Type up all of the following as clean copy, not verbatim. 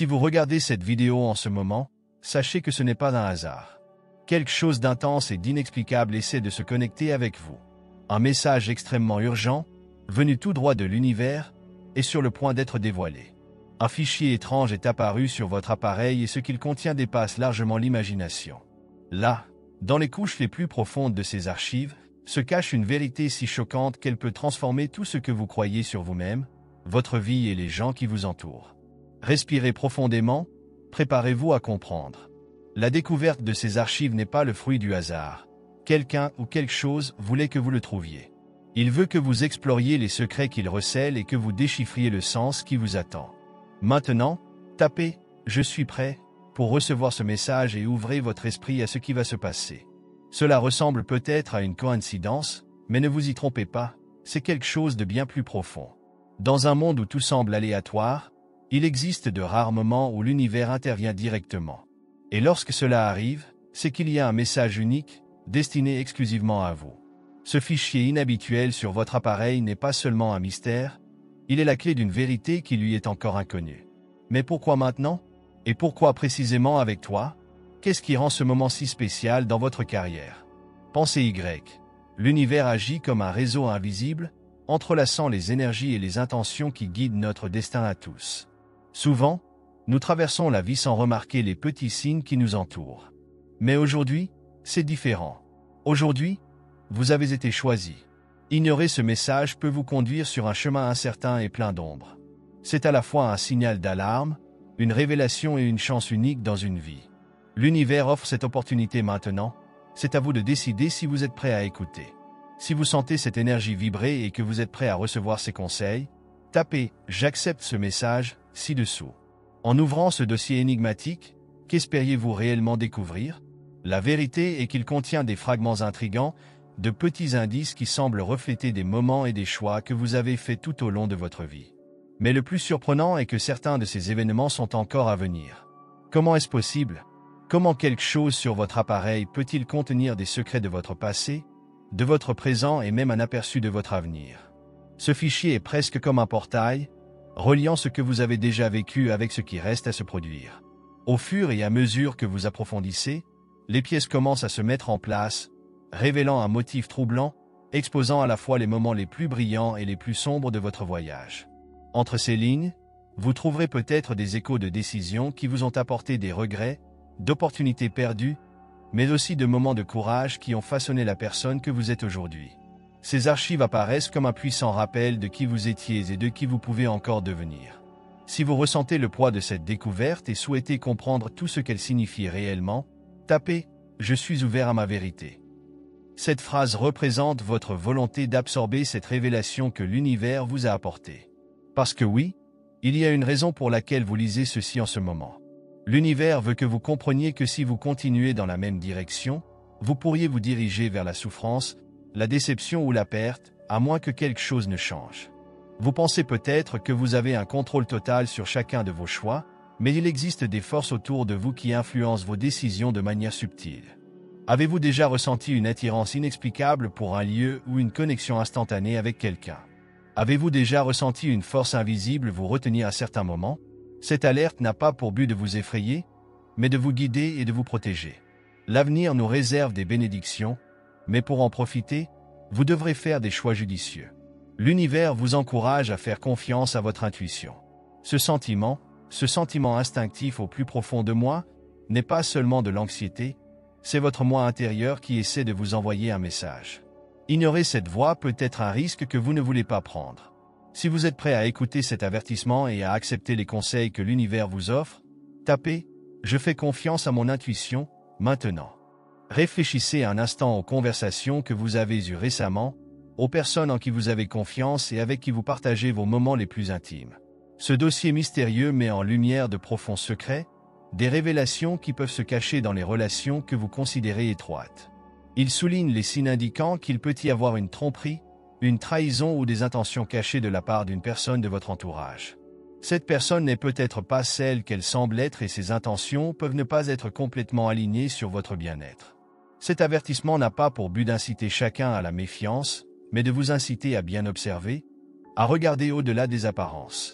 Si vous regardez cette vidéo en ce moment, sachez que ce n'est pas un hasard. Quelque chose d'intense et d'inexplicable essaie de se connecter avec vous. Un message extrêmement urgent, venu tout droit de l'univers, est sur le point d'être dévoilé. Un fichier étrange est apparu sur votre appareil et ce qu'il contient dépasse largement l'imagination. Là, dans les couches les plus profondes de ces archives, se cache une vérité si choquante qu'elle peut transformer tout ce que vous croyez sur vous-même, votre vie et les gens qui vous entourent. Respirez profondément, préparez-vous à comprendre. La découverte de ces archives n'est pas le fruit du hasard. Quelqu'un ou quelque chose voulait que vous le trouviez. Il veut que vous exploriez les secrets qu'il recèle et que vous déchiffriez le sens qui vous attend. Maintenant, tapez « Je suis prêt » pour recevoir ce message et ouvrez votre esprit à ce qui va se passer. Cela ressemble peut-être à une coïncidence, mais ne vous y trompez pas, c'est quelque chose de bien plus profond. Dans un monde où tout semble aléatoire, il existe de rares moments où l'univers intervient directement. Et lorsque cela arrive, c'est qu'il y a un message unique, destiné exclusivement à vous. Ce fichier inhabituel sur votre appareil n'est pas seulement un mystère, il est la clé d'une vérité qui lui est encore inconnue. Mais pourquoi maintenant? Et pourquoi précisément avec toi? Qu'est-ce qui rend ce moment si spécial dans votre carrière? Pensez Y. L'univers agit comme un réseau invisible, entrelaçant les énergies et les intentions qui guident notre destin à tous. Souvent, nous traversons la vie sans remarquer les petits signes qui nous entourent. Mais aujourd'hui, c'est différent. Aujourd'hui, vous avez été choisi. Ignorer ce message peut vous conduire sur un chemin incertain et plein d'ombre. C'est à la fois un signal d'alarme, une révélation et une chance unique dans une vie. L'univers offre cette opportunité maintenant. C'est à vous de décider si vous êtes prêt à écouter. Si vous sentez cette énergie vibrer et que vous êtes prêt à recevoir ces conseils, tapez « J'accepte ce message » ci-dessous. En ouvrant ce dossier énigmatique, qu'espériez-vous réellement découvrir? La vérité est qu'il contient des fragments intrigants, de petits indices qui semblent refléter des moments et des choix que vous avez faits tout au long de votre vie. Mais le plus surprenant est que certains de ces événements sont encore à venir. Comment est-ce possible? Comment quelque chose sur votre appareil peut-il contenir des secrets de votre passé, de votre présent et même un aperçu de votre avenir? Ce fichier est presque comme un portail, reliant ce que vous avez déjà vécu avec ce qui reste à se produire. Au fur et à mesure que vous approfondissez, les pièces commencent à se mettre en place, révélant un motif troublant, exposant à la fois les moments les plus brillants et les plus sombres de votre voyage. Entre ces lignes, vous trouverez peut-être des échos de décisions qui vous ont apporté des regrets, d'opportunités perdues, mais aussi de moments de courage qui ont façonné la personne que vous êtes aujourd'hui. Ces archives apparaissent comme un puissant rappel de qui vous étiez et de qui vous pouvez encore devenir. Si vous ressentez le poids de cette découverte et souhaitez comprendre tout ce qu'elle signifie réellement, tapez « Je suis ouvert à ma vérité ». Cette phrase représente votre volonté d'absorber cette révélation que l'univers vous a apportée. Parce que oui, il y a une raison pour laquelle vous lisez ceci en ce moment. L'univers veut que vous compreniez que si vous continuez dans la même direction, vous pourriez vous diriger vers la souffrance, la déception ou la perte, à moins que quelque chose ne change. Vous pensez peut-être que vous avez un contrôle total sur chacun de vos choix, mais il existe des forces autour de vous qui influencent vos décisions de manière subtile. Avez-vous déjà ressenti une attirance inexplicable pour un lieu ou une connexion instantanée avec quelqu'un? Avez-vous déjà ressenti une force invisible vous retenir à certains moments? Cette alerte n'a pas pour but de vous effrayer, mais de vous guider et de vous protéger. L'avenir nous réserve des bénédictions, mais pour en profiter, vous devrez faire des choix judicieux. L'univers vous encourage à faire confiance à votre intuition. Ce sentiment instinctif au plus profond de moi, n'est pas seulement de l'anxiété, c'est votre moi intérieur qui essaie de vous envoyer un message. Ignorer cette voix peut être un risque que vous ne voulez pas prendre. Si vous êtes prêt à écouter cet avertissement et à accepter les conseils que l'univers vous offre, tapez « Je fais confiance à mon intuition » maintenant. Réfléchissez un instant aux conversations que vous avez eues récemment, aux personnes en qui vous avez confiance et avec qui vous partagez vos moments les plus intimes. Ce dossier mystérieux met en lumière de profonds secrets, des révélations qui peuvent se cacher dans les relations que vous considérez étroites. Il souligne les signes indiquant qu'il peut y avoir une tromperie, une trahison ou des intentions cachées de la part d'une personne de votre entourage. Cette personne n'est peut-être pas celle qu'elle semble être et ses intentions peuvent ne pas être complètement alignées sur votre bien-être. Cet avertissement n'a pas pour but d'inciter chacun à la méfiance, mais de vous inciter à bien observer, à regarder au-delà des apparences.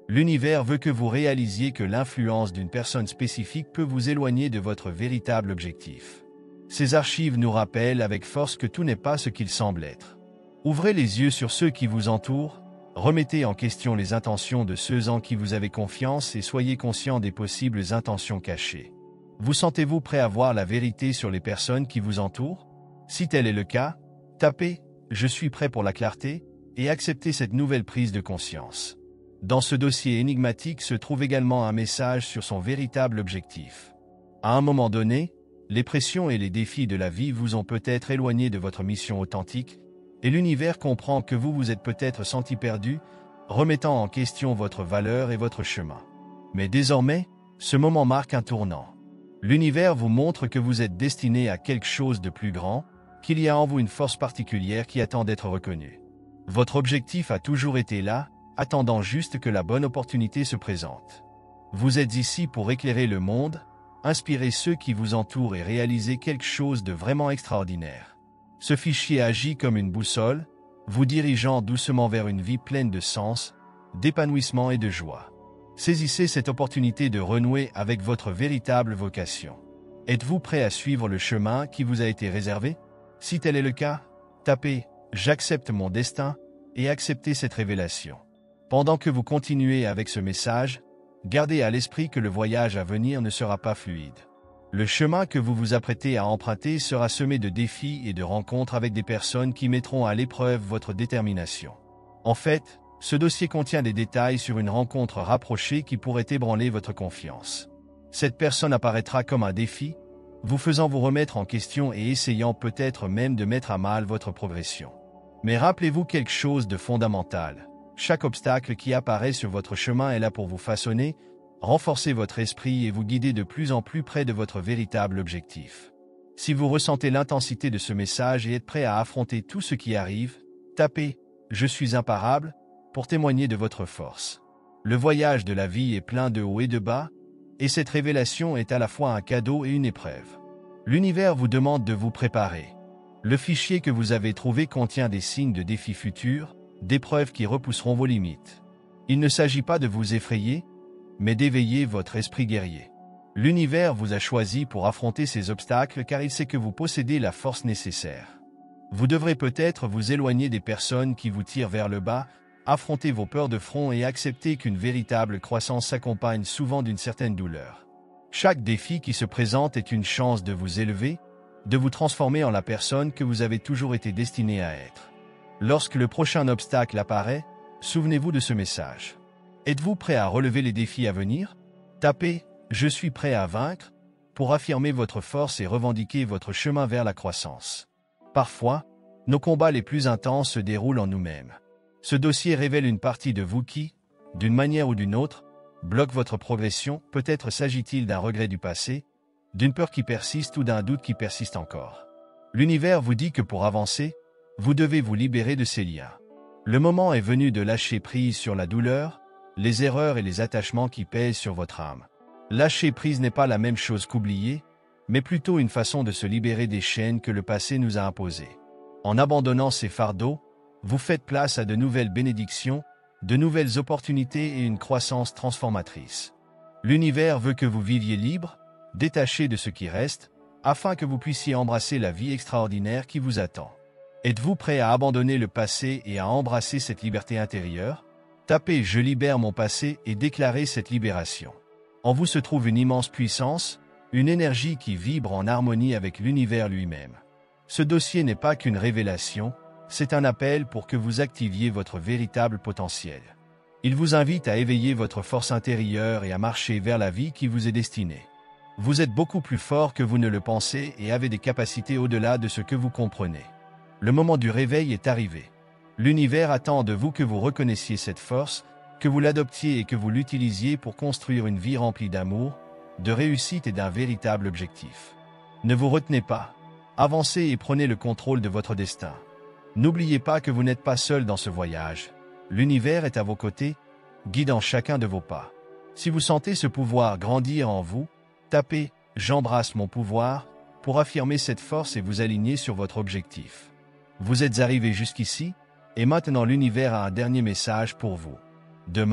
L'univers veut que vous réalisiez que l'influence d'une personne spécifique peut vous éloigner de votre véritable objectif. Ces archives nous rappellent avec force que tout n'est pas ce qu'il semble être. Ouvrez les yeux sur ceux qui vous entourent, remettez en question les intentions de ceux en qui vous avez confiance et soyez conscient des possibles intentions cachées. Vous sentez-vous prêt à voir la vérité sur les personnes qui vous entourent? Si tel est le cas, tapez « Je suis prêt pour la clarté » et acceptez cette nouvelle prise de conscience. Dans ce dossier énigmatique se trouve également un message sur son véritable objectif. À un moment donné, les pressions et les défis de la vie vous ont peut-être éloigné de votre mission authentique, et l'univers comprend que vous vous êtes peut-être senti perdu, remettant en question votre valeur et votre chemin. Mais désormais, ce moment marque un tournant. L'univers vous montre que vous êtes destiné à quelque chose de plus grand, qu'il y a en vous une force particulière qui attend d'être reconnue. Votre objectif a toujours été là, attendant juste que la bonne opportunité se présente. Vous êtes ici pour éclairer le monde, inspirer ceux qui vous entourent et réaliser quelque chose de vraiment extraordinaire. Ce fichier agit comme une boussole, vous dirigeant doucement vers une vie pleine de sens, d'épanouissement et de joie. Saisissez cette opportunité de renouer avec votre véritable vocation. Êtes-vous prêt à suivre le chemin qui vous a été réservé? Si tel est le cas, tapez « J'accepte mon destin » et acceptez cette révélation. Pendant que vous continuez avec ce message, gardez à l'esprit que le voyage à venir ne sera pas fluide. Le chemin que vous vous apprêtez à emprunter sera semé de défis et de rencontres avec des personnes qui mettront à l'épreuve votre détermination. En fait, ce dossier contient des détails sur une rencontre rapprochée qui pourrait ébranler votre confiance. Cette personne apparaîtra comme un défi, vous faisant vous remettre en question et essayant peut-être même de mettre à mal votre progression. Mais rappelez-vous quelque chose de fondamental. Chaque obstacle qui apparaît sur votre chemin est là pour vous façonner, renforcer votre esprit et vous guider de plus en plus près de votre véritable objectif. Si vous ressentez l'intensité de ce message et êtes prêt à affronter tout ce qui arrive, tapez « Je suis imparable » pour témoigner de votre force. Le voyage de la vie est plein de hauts et de bas, et cette révélation est à la fois un cadeau et une épreuve. L'univers vous demande de vous préparer. Le fichier que vous avez trouvé contient des signes de défis futurs, d'épreuves qui repousseront vos limites. Il ne s'agit pas de vous effrayer, mais d'éveiller votre esprit guerrier. L'univers vous a choisi pour affronter ces obstacles car il sait que vous possédez la force nécessaire. Vous devrez peut-être vous éloigner des personnes qui vous tirent vers le bas, affronter vos peurs de front et accepter qu'une véritable croissance s'accompagne souvent d'une certaine douleur. Chaque défi qui se présente est une chance de vous élever, de vous transformer en la personne que vous avez toujours été destiné à être. Lorsque le prochain obstacle apparaît, souvenez-vous de ce message. Êtes-vous prêt à relever les défis à venir? Tapez « Je suis prêt à vaincre » pour affirmer votre force et revendiquer votre chemin vers la croissance. Parfois, nos combats les plus intenses se déroulent en nous-mêmes. Ce dossier révèle une partie de vous qui, d'une manière ou d'une autre, bloque votre progression. Peut-être s'agit-il d'un regret du passé, d'une peur qui persiste ou d'un doute qui persiste encore. L'univers vous dit que pour avancer, vous devez vous libérer de ces liens. Le moment est venu de lâcher prise sur la douleur, les erreurs et les attachements qui pèsent sur votre âme. Lâcher prise n'est pas la même chose qu'oublier, mais plutôt une façon de se libérer des chaînes que le passé nous a imposées. En abandonnant ces fardeaux, vous faites place à de nouvelles bénédictions, de nouvelles opportunités et une croissance transformatrice. L'univers veut que vous viviez libre, détaché de ce qui reste, afin que vous puissiez embrasser la vie extraordinaire qui vous attend. Êtes-vous prêt à abandonner le passé et à embrasser cette liberté intérieure? Tapez « Je libère mon passé » et déclarez cette libération. En vous se trouve une immense puissance, une énergie qui vibre en harmonie avec l'univers lui-même. Ce dossier n'est pas qu'une révélation, c'est un appel pour que vous activiez votre véritable potentiel. Il vous invite à éveiller votre force intérieure et à marcher vers la vie qui vous est destinée. Vous êtes beaucoup plus fort que vous ne le pensez et avez des capacités au-delà de ce que vous comprenez. Le moment du réveil est arrivé. L'univers attend de vous que vous reconnaissiez cette force, que vous l'adoptiez et que vous l'utilisiez pour construire une vie remplie d'amour, de réussite et d'un véritable objectif. Ne vous retenez pas. Avancez et prenez le contrôle de votre destin. N'oubliez pas que vous n'êtes pas seul dans ce voyage. L'univers est à vos côtés, guidant chacun de vos pas. Si vous sentez ce pouvoir grandir en vous, tapez « J'embrasse mon pouvoir » pour affirmer cette force et vous aligner sur votre objectif. Vous êtes arrivé jusqu'ici, et maintenant l'univers a un dernier message pour vous. Demain,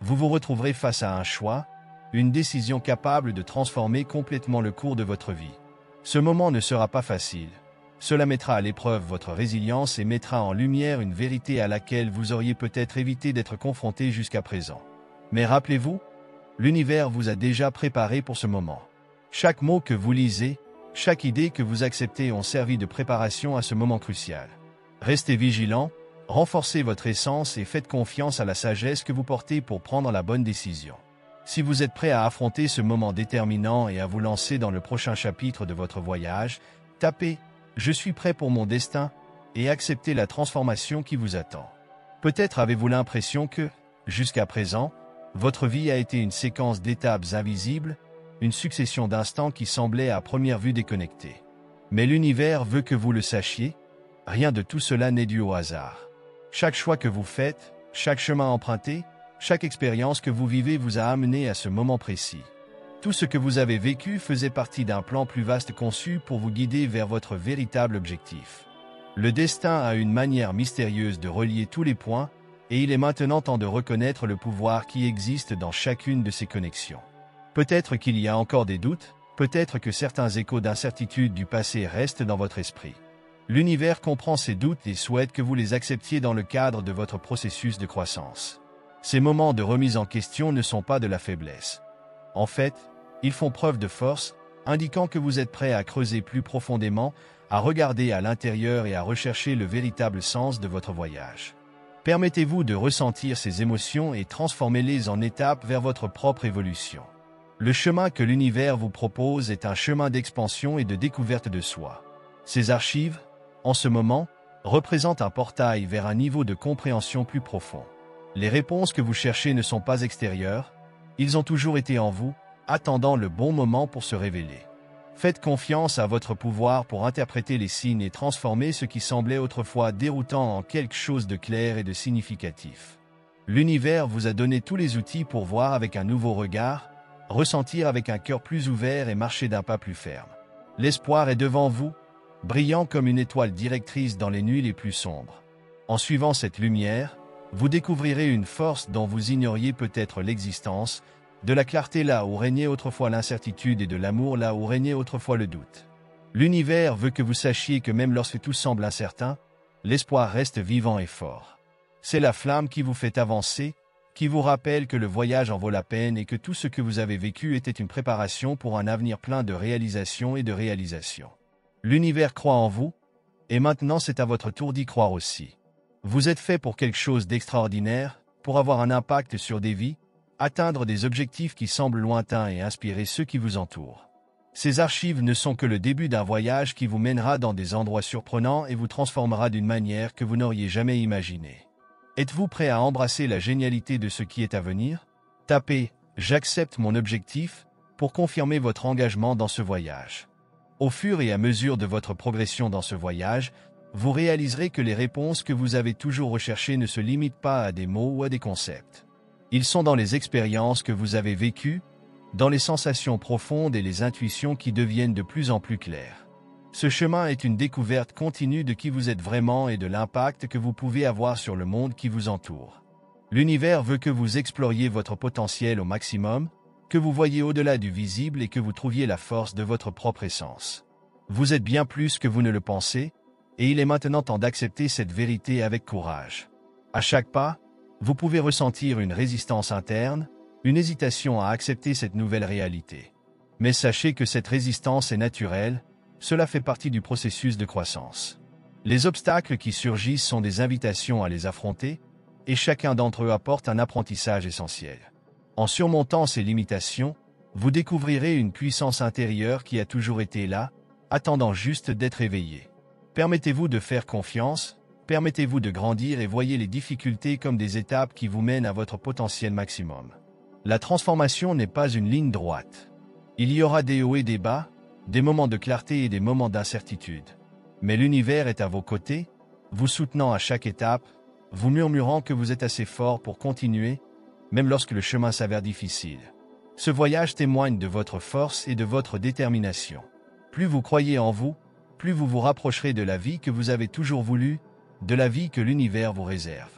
vous vous retrouverez face à un choix, une décision capable de transformer complètement le cours de votre vie. Ce moment ne sera pas facile. Cela mettra à l'épreuve votre résilience et mettra en lumière une vérité à laquelle vous auriez peut-être évité d'être confronté jusqu'à présent. Mais rappelez-vous, l'univers vous a déjà préparé pour ce moment. Chaque mot que vous lisez, chaque idée que vous acceptez ont servi de préparation à ce moment crucial. Restez vigilant, renforcez votre essence et faites confiance à la sagesse que vous portez pour prendre la bonne décision. Si vous êtes prêt à affronter ce moment déterminant et à vous lancer dans le prochain chapitre de votre voyage, tapez « Je suis prêt pour mon destin » et acceptez la transformation qui vous attend. Peut-être avez-vous l'impression que, jusqu'à présent, votre vie a été une séquence d'étapes invisibles, une succession d'instants qui semblaient à première vue déconnectés. Mais l'univers veut que vous le sachiez, rien de tout cela n'est dû au hasard. Chaque choix que vous faites, chaque chemin emprunté, chaque expérience que vous vivez vous a amené à ce moment précis. Tout ce que vous avez vécu faisait partie d'un plan plus vaste conçu pour vous guider vers votre véritable objectif. Le destin a une manière mystérieuse de relier tous les points, et il est maintenant temps de reconnaître le pouvoir qui existe dans chacune de ces connexions. Peut-être qu'il y a encore des doutes, peut-être que certains échos d'incertitude du passé restent dans votre esprit. L'univers comprend ces doutes et souhaite que vous les acceptiez dans le cadre de votre processus de croissance. Ces moments de remise en question ne sont pas de la faiblesse. En fait, ils font preuve de force, indiquant que vous êtes prêt à creuser plus profondément, à regarder à l'intérieur et à rechercher le véritable sens de votre voyage. Permettez-vous de ressentir ces émotions et transformez-les en étapes vers votre propre évolution. Le chemin que l'univers vous propose est un chemin d'expansion et de découverte de soi. Ces archives, en ce moment, représentent un portail vers un niveau de compréhension plus profond. Les réponses que vous cherchez ne sont pas extérieures, ils ont toujours été en vous, attendant le bon moment pour se révéler. Faites confiance à votre pouvoir pour interpréter les signes et transformer ce qui semblait autrefois déroutant en quelque chose de clair et de significatif. L'univers vous a donné tous les outils pour voir avec un nouveau regard, ressentir avec un cœur plus ouvert et marcher d'un pas plus ferme. L'espoir est devant vous, brillant comme une étoile directrice dans les nuits les plus sombres. En suivant cette lumière, vous découvrirez une force dont vous ignoriez peut-être l'existence, de la clarté là où régnait autrefois l'incertitude et de l'amour là où régnait autrefois le doute. L'univers veut que vous sachiez que même lorsque tout semble incertain, l'espoir reste vivant et fort. C'est la flamme qui vous fait avancer, qui vous rappelle que le voyage en vaut la peine et que tout ce que vous avez vécu était une préparation pour un avenir plein de réalisation et de réalisation. L'univers croit en vous, et maintenant c'est à votre tour d'y croire aussi. Vous êtes fait pour quelque chose d'extraordinaire, pour avoir un impact sur des vies, atteindre des objectifs qui semblent lointains et inspirer ceux qui vous entourent. Ces archives ne sont que le début d'un voyage qui vous mènera dans des endroits surprenants et vous transformera d'une manière que vous n'auriez jamais imaginée. Êtes-vous prêt à embrasser la génialité de ce qui est à venir? Tapez « J'accepte mon objectif » pour confirmer votre engagement dans ce voyage. Au fur et à mesure de votre progression dans ce voyage, vous réaliserez que les réponses que vous avez toujours recherchées ne se limitent pas à des mots ou à des concepts. Ils sont dans les expériences que vous avez vécues, dans les sensations profondes et les intuitions qui deviennent de plus en plus claires. Ce chemin est une découverte continue de qui vous êtes vraiment et de l'impact que vous pouvez avoir sur le monde qui vous entoure. L'univers veut que vous exploriez votre potentiel au maximum, que vous voyiez au-delà du visible et que vous trouviez la force de votre propre essence. Vous êtes bien plus que vous ne le pensez, et il est maintenant temps d'accepter cette vérité avec courage. À chaque pas, vous pouvez ressentir une résistance interne, une hésitation à accepter cette nouvelle réalité. Mais sachez que cette résistance est naturelle, cela fait partie du processus de croissance. Les obstacles qui surgissent sont des invitations à les affronter, et chacun d'entre eux apporte un apprentissage essentiel. En surmontant ces limitations, vous découvrirez une puissance intérieure qui a toujours été là, attendant juste d'être éveillée. Permettez-vous de faire confiance, permettez-vous de grandir et voyez les difficultés comme des étapes qui vous mènent à votre potentiel maximum. La transformation n'est pas une ligne droite. Il y aura des hauts et des bas, des moments de clarté et des moments d'incertitude. Mais l'univers est à vos côtés, vous soutenant à chaque étape, vous murmurant que vous êtes assez fort pour continuer, même lorsque le chemin s'avère difficile. Ce voyage témoigne de votre force et de votre détermination. Plus vous croyez en vous, plus vous vous rapprocherez de la vie que vous avez toujours voulu, de la vie que l'univers vous réserve.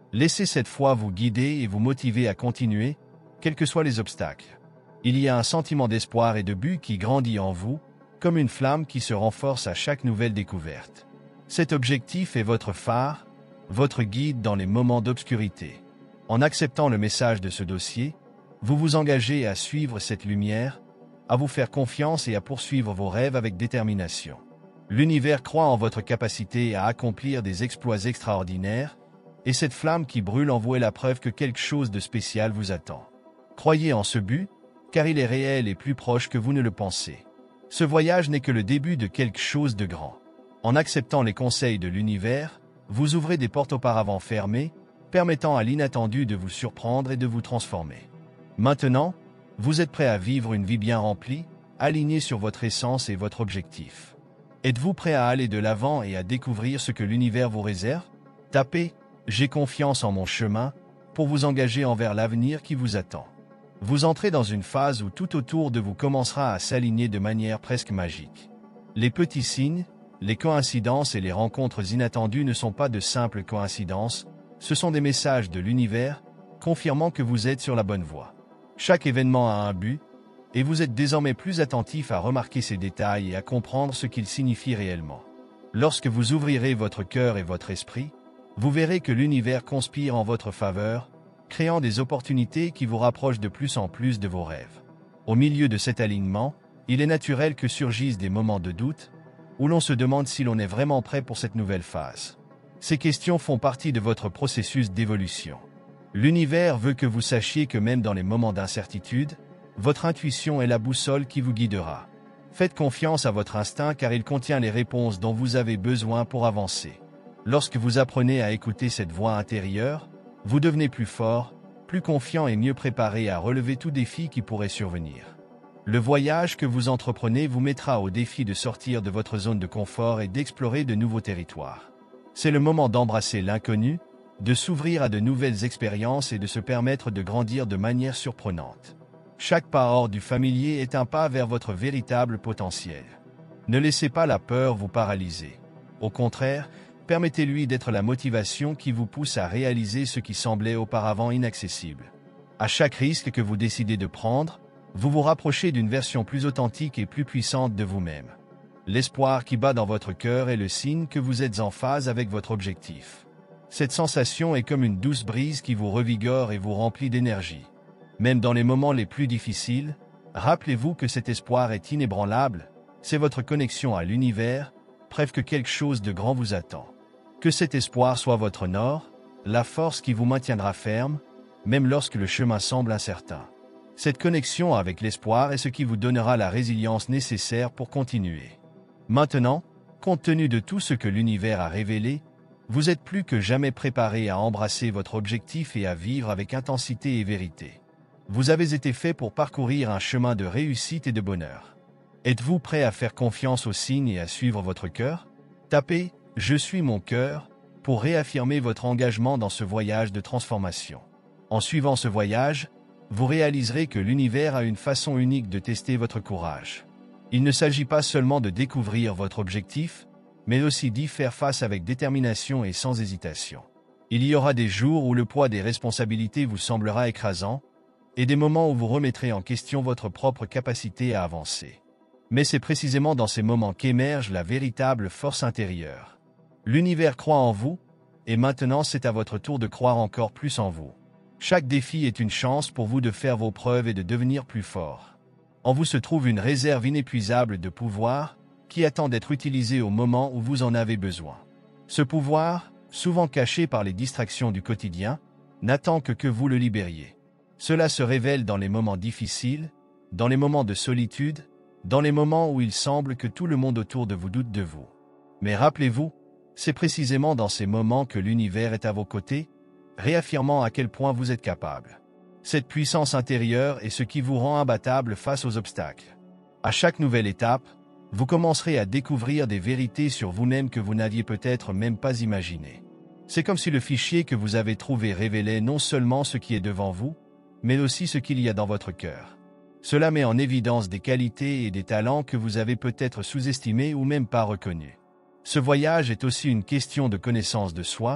Laissez cette foi vous guider et vous motiver à continuer, quels que soient les obstacles. Il y a un sentiment d'espoir et de but qui grandit en vous, comme une flamme qui se renforce à chaque nouvelle découverte. Cet objectif est votre phare, votre guide dans les moments d'obscurité. En acceptant le message de ce dossier, vous vous engagez à suivre cette lumière, à vous faire confiance et à poursuivre vos rêves avec détermination. L'univers croit en votre capacité à accomplir des exploits extraordinaires, et cette flamme qui brûle en vous est la preuve que quelque chose de spécial vous attend. Croyez en ce but, car il est réel et plus proche que vous ne le pensez. Ce voyage n'est que le début de quelque chose de grand. En acceptant les conseils de l'univers, vous ouvrez des portes auparavant fermées, permettant à l'inattendu de vous surprendre et de vous transformer. Maintenant, vous êtes prêt à vivre une vie bien remplie, alignée sur votre essence et votre objectif. Êtes-vous prêt à aller de l'avant et à découvrir ce que l'univers vous réserve? Tapez « J'ai confiance en mon chemin » pour vous engager envers l'avenir qui vous attend. Vous entrez dans une phase où tout autour de vous commencera à s'aligner de manière presque magique. Les petits signes, les coïncidences et les rencontres inattendues ne sont pas de simples coïncidences, ce sont des messages de l'univers, confirmant que vous êtes sur la bonne voie. Chaque événement a un but, et vous êtes désormais plus attentif à remarquer ces détails et à comprendre ce qu'ils signifient réellement. Lorsque vous ouvrirez votre cœur et votre esprit, vous verrez que l'univers conspire en votre faveur, créant des opportunités qui vous rapprochent de plus en plus de vos rêves. Au milieu de cet alignement, il est naturel que surgissent des moments de doute, où l'on se demande si l'on est vraiment prêt pour cette nouvelle phase. Ces questions font partie de votre processus d'évolution. L'univers veut que vous sachiez que même dans les moments d'incertitude, votre intuition est la boussole qui vous guidera. Faites confiance à votre instinct car il contient les réponses dont vous avez besoin pour avancer. Lorsque vous apprenez à écouter cette voix intérieure, vous devenez plus fort, plus confiant et mieux préparé à relever tout défi qui pourrait survenir. Le voyage que vous entreprenez vous mettra au défi de sortir de votre zone de confort et d'explorer de nouveaux territoires. C'est le moment d'embrasser l'inconnu, de s'ouvrir à de nouvelles expériences et de se permettre de grandir de manière surprenante. Chaque pas hors du familier est un pas vers votre véritable potentiel. Ne laissez pas la peur vous paralyser. Au contraire, permettez-lui d'être la motivation qui vous pousse à réaliser ce qui semblait auparavant inaccessible. À chaque risque que vous décidez de prendre, vous vous rapprochez d'une version plus authentique et plus puissante de vous-même. L'espoir qui bat dans votre cœur est le signe que vous êtes en phase avec votre objectif. Cette sensation est comme une douce brise qui vous revigore et vous remplit d'énergie. Même dans les moments les plus difficiles, rappelez-vous que cet espoir est inébranlable, c'est votre connexion à l'univers, preuve que quelque chose de grand vous attend. Que cet espoir soit votre nord, la force qui vous maintiendra ferme, même lorsque le chemin semble incertain. Cette connexion avec l'espoir est ce qui vous donnera la résilience nécessaire pour continuer. Maintenant, compte tenu de tout ce que l'univers a révélé, vous êtes plus que jamais préparé à embrasser votre objectif et à vivre avec intensité et vérité. Vous avez été fait pour parcourir un chemin de réussite et de bonheur. Êtes-vous prêt à faire confiance aux signes et à suivre votre cœur? Tapez « Je suis mon cœur » pour réaffirmer votre engagement dans ce voyage de transformation. En suivant ce voyage, vous réaliserez que l'univers a une façon unique de tester votre courage. Il ne s'agit pas seulement de découvrir votre objectif, mais aussi d'y faire face avec détermination et sans hésitation. Il y aura des jours où le poids des responsabilités vous semblera écrasant, et des moments où vous remettrez en question votre propre capacité à avancer. Mais c'est précisément dans ces moments qu'émerge la véritable force intérieure. L'univers croit en vous, et maintenant c'est à votre tour de croire encore plus en vous. Chaque défi est une chance pour vous de faire vos preuves et de devenir plus fort. En vous se trouve une réserve inépuisable de pouvoir qui attend d'être utilisée au moment où vous en avez besoin. Ce pouvoir, souvent caché par les distractions du quotidien, n'attend que vous le libériez. Cela se révèle dans les moments difficiles, dans les moments de solitude, dans les moments où il semble que tout le monde autour de vous doute de vous. Mais rappelez-vous, c'est précisément dans ces moments que l'univers est à vos côtés, réaffirmant à quel point vous êtes capable. Cette puissance intérieure est ce qui vous rend imbattable face aux obstacles. À chaque nouvelle étape, vous commencerez à découvrir des vérités sur vous-même que vous n'aviez peut-être même pas imaginées. C'est comme si le fichier que vous avez trouvé révélait non seulement ce qui est devant vous, mais aussi ce qu'il y a dans votre cœur. Cela met en évidence des qualités et des talents que vous avez peut-être sous-estimés ou même pas reconnus. Ce voyage est aussi une question de connaissance de soi,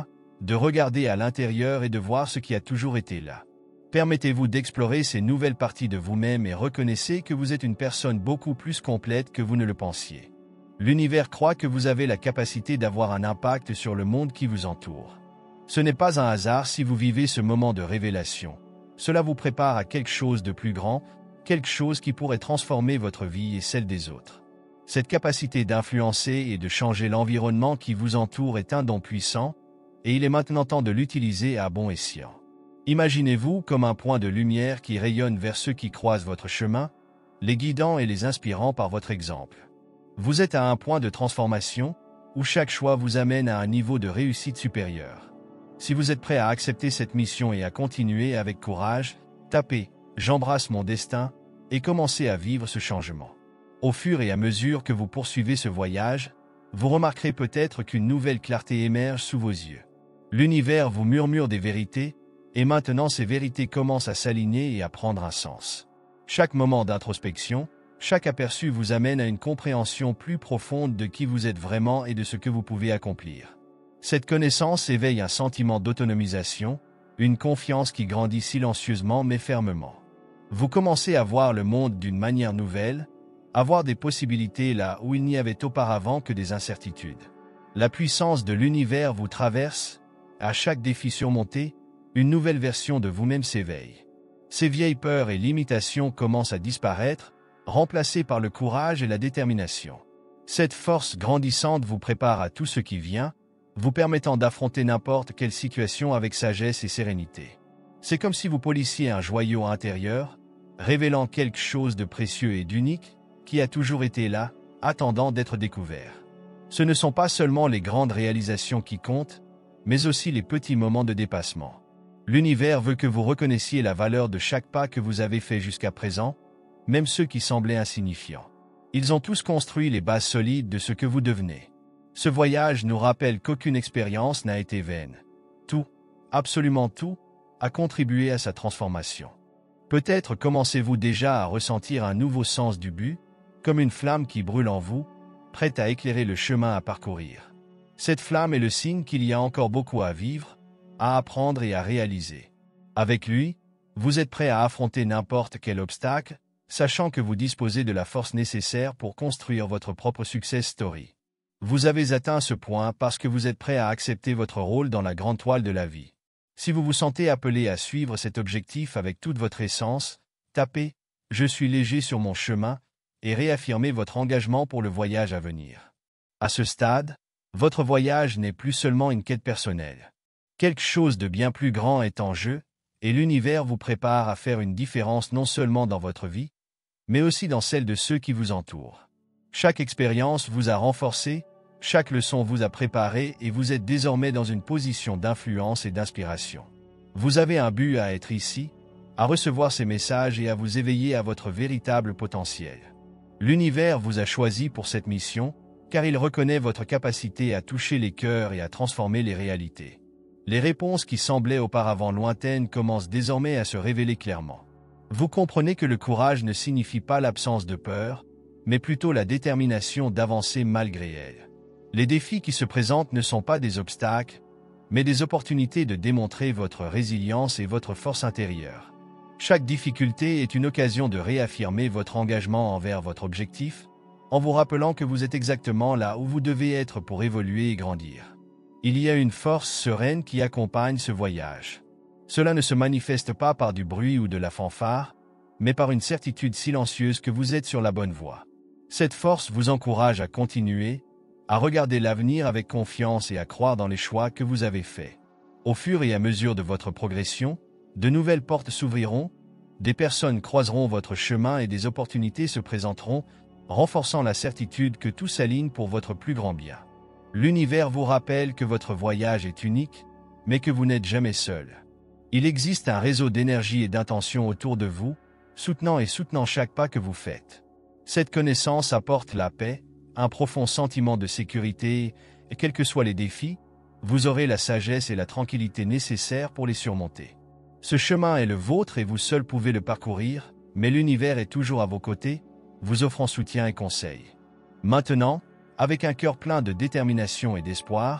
de regarder à l'intérieur et de voir ce qui a toujours été là. Permettez-vous d'explorer ces nouvelles parties de vous-même et reconnaissez que vous êtes une personne beaucoup plus complète que vous ne le pensiez. L'univers croit que vous avez la capacité d'avoir un impact sur le monde qui vous entoure. Ce n'est pas un hasard si vous vivez ce moment de révélation. Cela vous prépare à quelque chose de plus grand, quelque chose qui pourrait transformer votre vie et celle des autres. Cette capacité d'influencer et de changer l'environnement qui vous entoure est un don puissant, et il est maintenant temps de l'utiliser à bon escient. Imaginez-vous comme un point de lumière qui rayonne vers ceux qui croisent votre chemin, les guidant et les inspirant par votre exemple. Vous êtes à un point de transformation où chaque choix vous amène à un niveau de réussite supérieur. Si vous êtes prêt à accepter cette mission et à continuer avec courage, tapez « J'embrasse mon destin » et commencez à vivre ce changement. Au fur et à mesure que vous poursuivez ce voyage, vous remarquerez peut-être qu'une nouvelle clarté émerge sous vos yeux. L'univers vous murmure des vérités, et maintenant ces vérités commencent à s'aligner et à prendre un sens. Chaque moment d'introspection, chaque aperçu vous amène à une compréhension plus profonde de qui vous êtes vraiment et de ce que vous pouvez accomplir. Cette connaissance éveille un sentiment d'autonomisation, une confiance qui grandit silencieusement mais fermement. Vous commencez à voir le monde d'une manière nouvelle, à voir des possibilités là où il n'y avait auparavant que des incertitudes. La puissance de l'univers vous traverse, à chaque défi surmonté, une nouvelle version de vous-même s'éveille. Ces vieilles peurs et limitations commencent à disparaître, remplacées par le courage et la détermination. Cette force grandissante vous prépare à tout ce qui vient, vous permettant d'affronter n'importe quelle situation avec sagesse et sérénité. C'est comme si vous polissiez un joyau intérieur, révélant quelque chose de précieux et d'unique, qui a toujours été là, attendant d'être découvert. Ce ne sont pas seulement les grandes réalisations qui comptent, mais aussi les petits moments de dépassement. L'univers veut que vous reconnaissiez la valeur de chaque pas que vous avez fait jusqu'à présent, même ceux qui semblaient insignifiants. Ils ont tous construit les bases solides de ce que vous devenez. Ce voyage nous rappelle qu'aucune expérience n'a été vaine. Tout, absolument tout, a contribué à sa transformation. Peut-être commencez-vous déjà à ressentir un nouveau sens du but, comme une flamme qui brûle en vous, prête à éclairer le chemin à parcourir. Cette flamme est le signe qu'il y a encore beaucoup à vivre, à apprendre et à réaliser. Avec lui, vous êtes prêt à affronter n'importe quel obstacle, sachant que vous disposez de la force nécessaire pour construire votre propre success story. Vous avez atteint ce point parce que vous êtes prêt à accepter votre rôle dans la grande toile de la vie. Si vous vous sentez appelé à suivre cet objectif avec toute votre essence, tapez « Je suis léger sur mon chemin » et réaffirmez votre engagement pour le voyage à venir. À ce stade, votre voyage n'est plus seulement une quête personnelle. Quelque chose de bien plus grand est en jeu, et l'univers vous prépare à faire une différence non seulement dans votre vie, mais aussi dans celle de ceux qui vous entourent. Chaque expérience vous a renforcé, chaque leçon vous a préparé et vous êtes désormais dans une position d'influence et d'inspiration. Vous avez un but à être ici, à recevoir ces messages et à vous éveiller à votre véritable potentiel. L'univers vous a choisi pour cette mission, car il reconnaît votre capacité à toucher les cœurs et à transformer les réalités. Les réponses qui semblaient auparavant lointaines commencent désormais à se révéler clairement. Vous comprenez que le courage ne signifie pas l'absence de peur, mais plutôt la détermination d'avancer malgré elle. Les défis qui se présentent ne sont pas des obstacles, mais des opportunités de démontrer votre résilience et votre force intérieure. Chaque difficulté est une occasion de réaffirmer votre engagement envers votre objectif, en vous rappelant que vous êtes exactement là où vous devez être pour évoluer et grandir. Il y a une force sereine qui accompagne ce voyage. Cela ne se manifeste pas par du bruit ou de la fanfare, mais par une certitude silencieuse que vous êtes sur la bonne voie. Cette force vous encourage à continuer, à regarder l'avenir avec confiance et à croire dans les choix que vous avez faits. Au fur et à mesure de votre progression, de nouvelles portes s'ouvriront, des personnes croiseront votre chemin et des opportunités se présenteront, renforçant la certitude que tout s'aligne pour votre plus grand bien. L'univers vous rappelle que votre voyage est unique, mais que vous n'êtes jamais seul. Il existe un réseau d'énergie et d'intention autour de vous, soutenant chaque pas que vous faites. Cette connaissance apporte la paix, un profond sentiment de sécurité, et quels que soient les défis, vous aurez la sagesse et la tranquillité nécessaires pour les surmonter. Ce chemin est le vôtre et vous seul pouvez le parcourir, mais l'univers est toujours à vos côtés, vous offrant soutien et conseils. Maintenant, avec un cœur plein de détermination et d'espoir,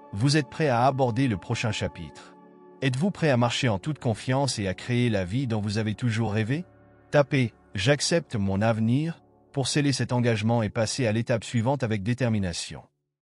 Vous êtes prêt à aborder le prochain chapitre. Êtes-vous prêt à marcher en toute confiance et à créer la vie dont vous avez toujours rêvé? Tapez « J'accepte mon avenir » pour sceller cet engagement et passer à l'étape suivante avec détermination.